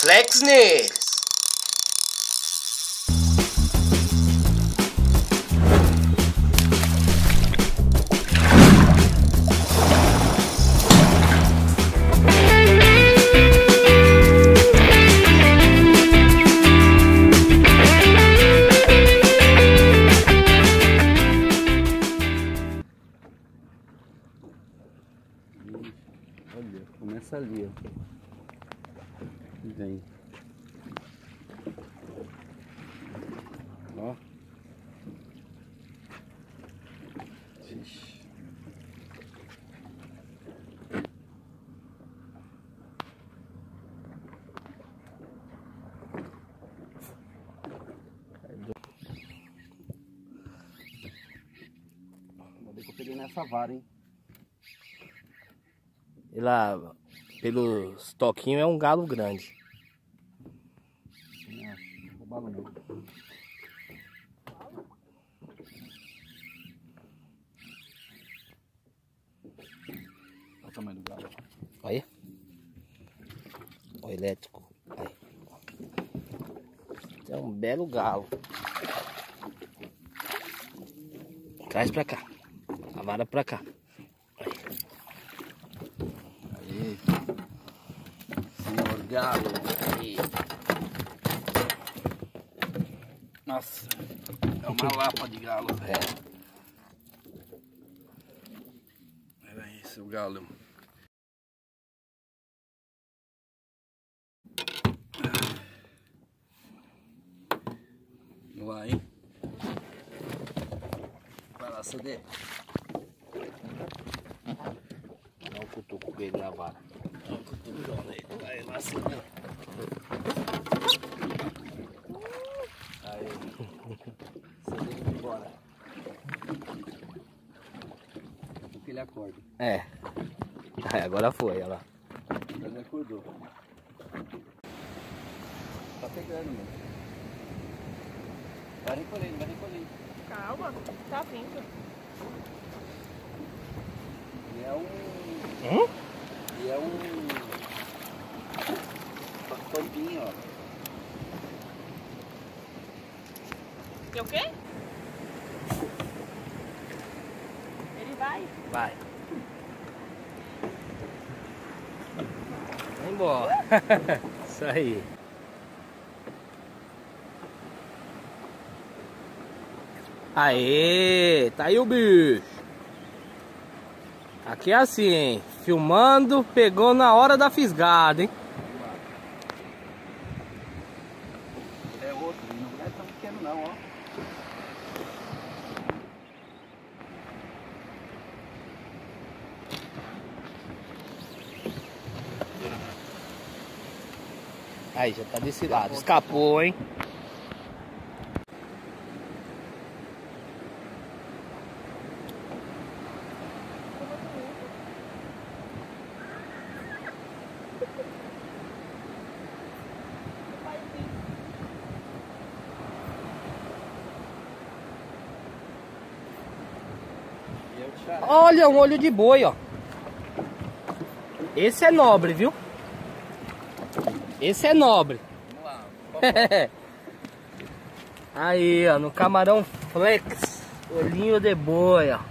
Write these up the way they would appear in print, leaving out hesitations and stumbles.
flex neles. Olha, começa ali, ó. Vem. Ó. Ixi. Ainda bem que eu peguei nessa vara, hein? E lá, pelos toquinhos, é um galo grande. Não roubava não. Olha o tamanho do galo. Olha. O elétrico. Aí. É um belo galo. Traz pra cá. A vara pra cá. Aí. Senhor galo. Aí. Nossa. É uma lapa de galo. É. Olha aí, seu galo. Vamos lá, hein? Vai lá, CD. Dá um cutuco dele na vara. Dá um cutucão nele. Vai lá, CD. Aí. CD vai embora. Daqui que ele acorda. É. Aí, agora foi, olha lá. Agora ele acordou. Tá pegando, mano. Vai recolhendo, vai recolhendo. Calma, tá vindo. E é um... E é um... Tampinho, ó. E o quê? Ele vai? Vai. Vai embora. Isso aí. Aê, tá aí o bicho. Aqui é assim, hein? Filmando, pegou na hora da fisgada, hein? Ele é outro, ele não é tão pequeno não, ó. Aí, já tá desse lado. Escapou, hein? E é o xará. Olha, um olho de boi, ó. Esse é nobre, viu? Esse é nobre. Vamos lá. Aí, ó, no camarão flex, olhinho de boi, ó.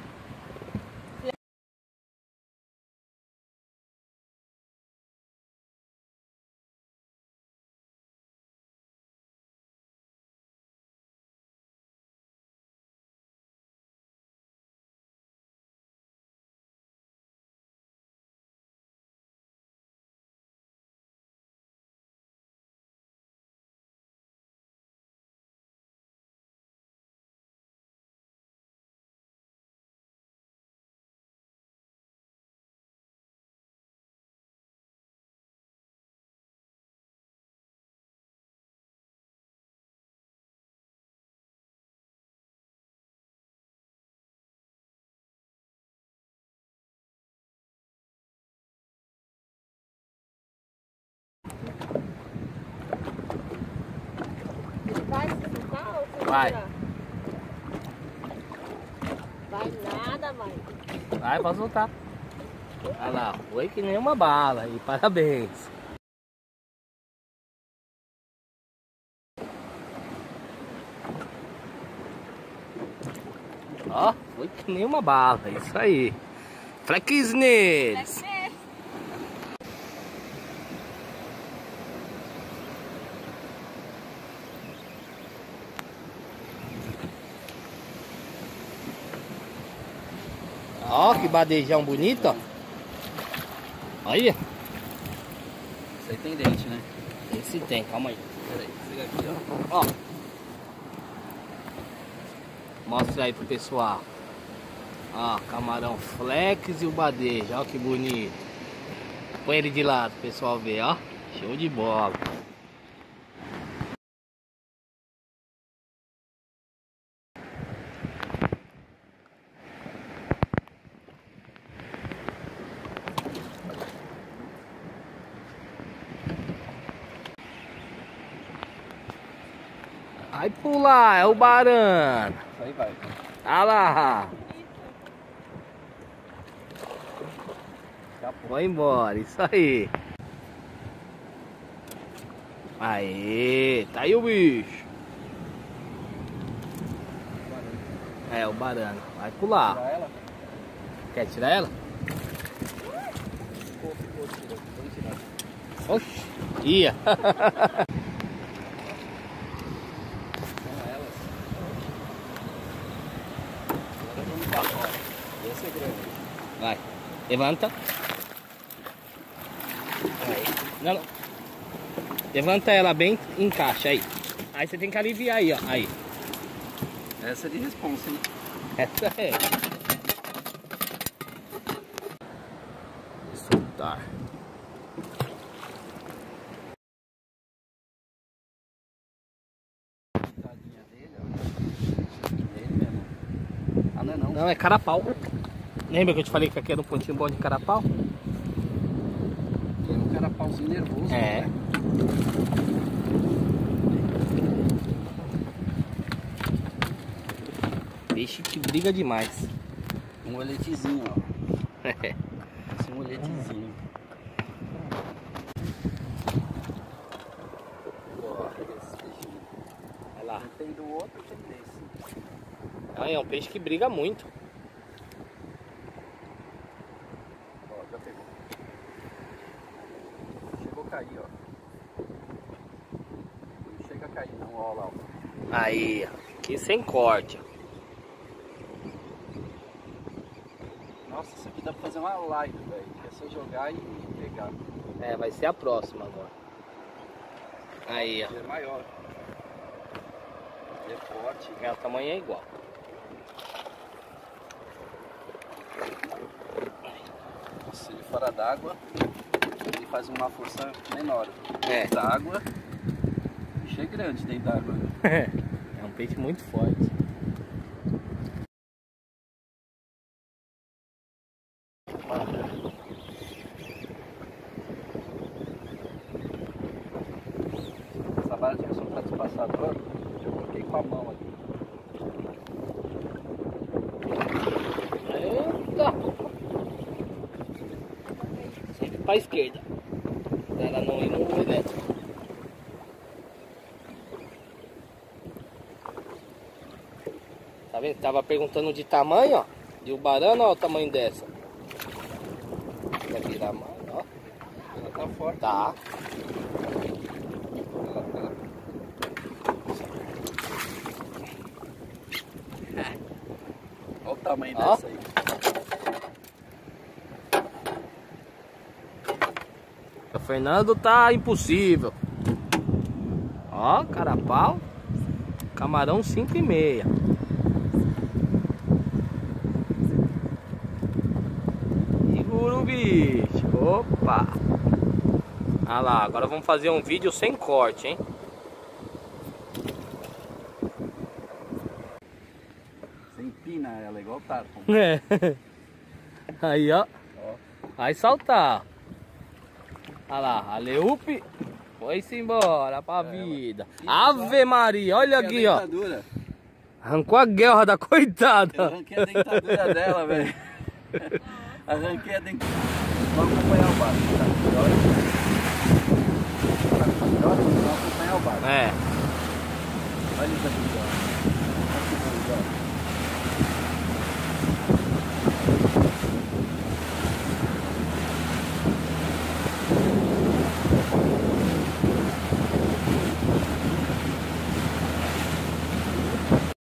Vai se soltar ou você Vai. tirar? Vai nada, mãe. Vai pra soltar. Olha lá, foi que nem uma bala. E parabéns. Ó, foi que nem uma bala, isso aí. Flex neles. Ó, que badejão bonito, ó. Olha. Isso aí tem dente, né? Esse tem, calma aí. Pera aí, pega aqui, ó. Ó. Mostra aí pro pessoal. Ó, camarão flex e o badejo, ó que bonito. Põe ele de lado pro pessoal ver, ó. Show de bola. Vai pular, é o barano. Isso aí vai. Olha lá. Vai embora, isso aí. Aê, tá aí o bicho. É, o barano. Vai pular. Tirar ela? Quer tirar ela? Ficou, tira. Vamos tirar. Oxi, ia. Esse é grande. Vai, levanta. Aí. Não, não. Levanta ela bem, encaixa aí. Aí você tem que aliviar aí, ó. Aí. Essa é de responsa, hein? Essa é. Soltar. Tadinha dele, ó. É ele mesmo. Ah, não é não. Não, é carapau. Lembra que eu te falei que aqui era um pontinho bom de carapau? É um carapauzinho nervoso. É. Né? Peixe que briga demais. Um oletezinho, ó. Esse é um oletezinho. Ó, esse peixinho. Olha lá. Tem do outro, tem desse. Ah, é um peixe que briga muito. Ó, já pegou. Chegou a cair, ó. Não chega a cair, não. Ó lá, ó. Aí, ó. Aqui sem corte. Nossa, isso aqui dá pra fazer uma live, velho. É só jogar e pegar. É, vai ser a próxima agora. Aí, ó. Ele é maior. Ele é forte. É, o tamanho é igual. Se ele fora d'água, ele faz uma força menor. É. D'água, o bicho é grande dentro d'água. É um peixe muito forte. Essa vara tinha soltado esse passador, eu coloquei com a mão aqui. Eita! Sempre pra esquerda. Pra ela não ir no elétrico. Tá vendo? Tava perguntando de tamanho, ó. De o barano, ó, o tamanho dessa. Vai virar mais, ó. Ela tá forte. Tá. Olha o tamanho Ó. dessa aí. O Fernando tá impossível. Ó, carapau. Camarão 5,5. Segura o bicho. Opa. Ah lá, agora vamos fazer um vídeo sem corte, hein? Você empina ela igual o tarpon. É. Aí, ó. Ó. Vai saltar. Olha lá, a Leupe foi-se embora pra vida. Ave Maria, olha aqui, ó. Dentadura. Arrancou a guerra da Eu coitada. arranquei a dentadura dela, velho. Arranquei a dentadura. Vamos acompanhar o barco, tá? Vamos acompanhar o barco. É. Olha isso aqui, ó. Olha que bonito, ó.